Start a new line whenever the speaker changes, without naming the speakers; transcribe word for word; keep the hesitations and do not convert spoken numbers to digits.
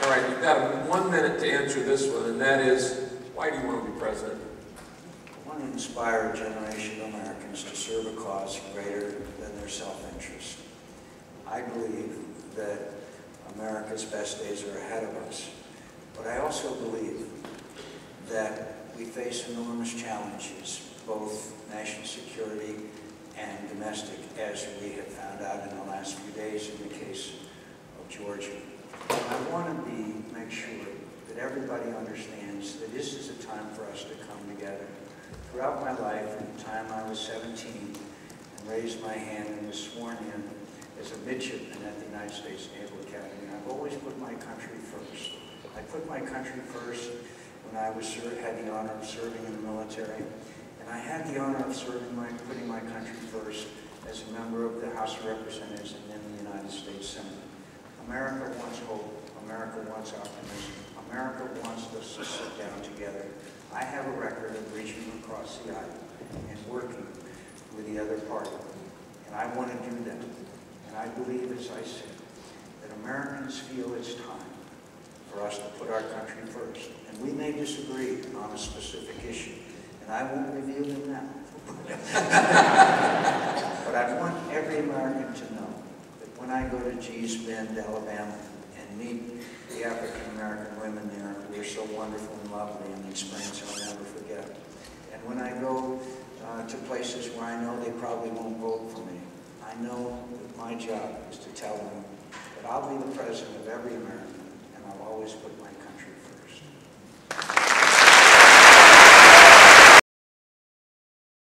All right, you've got one minute to answer this one, and that is, why do you want to be president?
I want to inspire a generation of Americans to serve a cause greater than their self-interest. I believe that America's best days are ahead of us, but I also believe that we face enormous challenges, both national security and domestic, as we have found out in the last few days in the case of Georgia. I want to be, make sure that everybody understands that this is a time for us to come together. Throughout my life, from the time I was seventeen and raised my hand and was sworn in as a midshipman at the United States Naval Academy, I've always put my country first. I put my country first when I was had the honor of serving in the military, and I had the honor of serving my, putting my country first as a member of the House of Representatives and then the United States Senate. America wants hope. America wants optimism. America wants us to sit down together. I have a record of reaching across the aisle and working with the other party, and I want to do that. And I believe, as I said, that Americans feel it's time for us to put our country first. And we may disagree on a specific issue, and I won't reveal them now. But I want every American to know that when I go to Gee's Bend, Alabama, and meet the African-American women there who are so wonderful and lovely, and the experience I'll never forget. And when I go uh, to places where I know they probably won't vote for me, I know that my job is to tell them that I'll be the president of every American, and I'll always put my